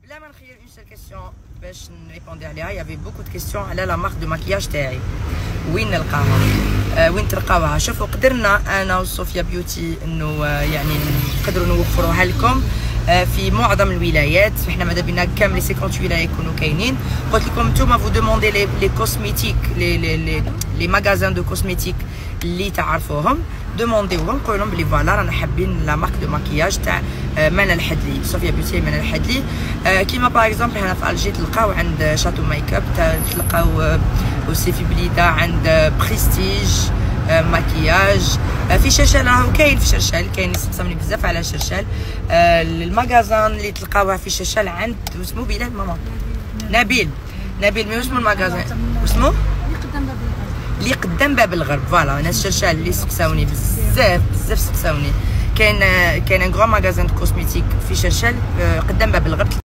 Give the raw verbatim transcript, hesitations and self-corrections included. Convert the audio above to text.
بلا ما نخير اون سيل كيسيون باش نريبوندي عليها. يافي بوكو دو كيسيون على لا مارك دو ماكياج تاعي، وين نلقاها، آه وين تلقاوها. شوفوا قدرنا انا وصوفيا بيوتي انه آه يعني نقدروا نوفروها لكم آه في معظم الولايات. احنا ماذا بينا كامل لي خمسين ولايه يكونوا كاينين. قلت لكم نتوما فو دوموندي لي لي كوسميتيك لي لي لي لي ماغازان دو كوسميتيك اللي تعرفوهم، دومونديوهم قولوا لهم بلي فوالا رانا حابين لا مارك دو ماكياج تاع منى الحدلي، صوفيا بيوتي منى الحدلي. آه كيما باغ اكزومبل هنا في الجي تلقاو عند شاتو ميك اب، تلقاو اوسي في بليده عند بريستيج آه ماكياج. آه في شرشال راهو كاين، في شرشال كاين يسقسمني بزاف على شرشال. آه الماغازان اللي تلقاوها في شرشال عند اسمو بلال ماما نبيل نبيل مي اسمو الماغازان اسمو اللي قدام باب الغرب. فوالا ناس شرشال اللي سقساوني بزاف بزاف سقساوني. كاين كاين ان غران ماغازان دو كوسميتيك في شرشال قدام باب الغرب.